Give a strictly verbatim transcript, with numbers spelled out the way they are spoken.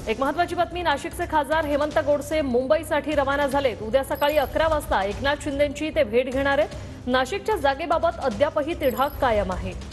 एक महत्त्वाची बातमी, नाशिकचे खासदार हेमंत गोडसे मुंबईसाठी रवाना झालेत। उद्या सकाळी अकरा वाजता एकनाथ शिंदेंची ते भेट घेणार आहेत। नाशिकच्या जागेबाबत अद्यापही तिढा कायम आहे।